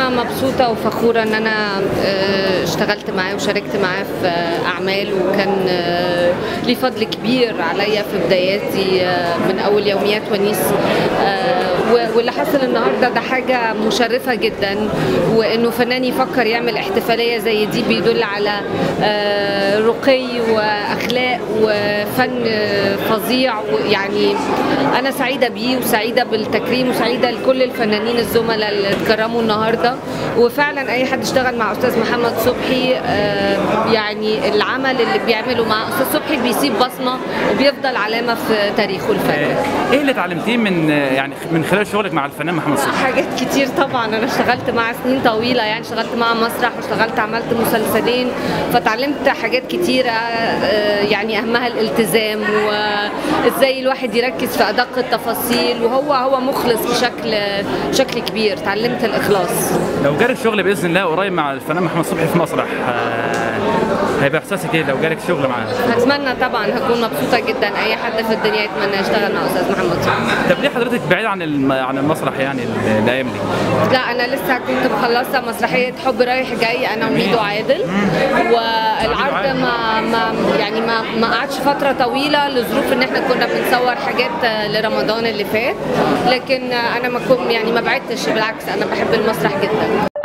أنا مبسوطة وفخورة إن أنا اشتغلت معاه وشاركت معاه في أعمال، وكان ليه فضل كبير عليا في بداياتي من أول يوميات ونيس. واللي حصل النهارده ده حاجة مشرفة جدا، وإنه فنان يفكر يعمل احتفالية زي دي بيدل على رقي وأخلاق وفن فظيع. يعني أنا سعيدة بيه وسعيدة بالتكريم وسعيدة لكل الفنانين الزملاء اللي اتكرموا النهارده. وفعلا أي حد اشتغل مع أستاذ محمد صبحي يعني العمل اللي بيعمله مع أستاذ صبحي بيسيب بصمة وبيفضل علامة في تاريخه الفني. ايه اللي اتعلمتيه من خلال شغلك مع الفنان محمد صبحي؟ حاجات كتير طبعا، انا اشتغلت معاه سنين طويله، يعني اشتغلت معاه مسرح واشتغلت عملت مسلسلين، فتعلمت حاجات كتيره يعني اهمها الالتزام وازاي الواحد يركز في ادق التفاصيل، وهو مخلص بشكل كبير. تعلمت الاخلاص. لو جالك شغل باذن الله قريب مع الفنان محمد صبحي في مسرح هيبقى احساسك ايه لو جالك شغل معاه؟ اتمنى طبعا، هكون مبسوطه جدا. اي حد في الدنيا يتمنى يشتغل مع استاذ محمد صبحي. طب ليه حضرتك بعيد عن المسرح يعني الايام دي؟ لا انا لسه كنت مخلصه مسرحيه حب رايح جاي انا وميدو عادل، والعرض ما قعدش فتره طويله لظروف ان احنا كنا بنصور حاجات لرمضان اللي فات، لكن انا ما بعدتش، بالعكس انا بحب المسرح جدا.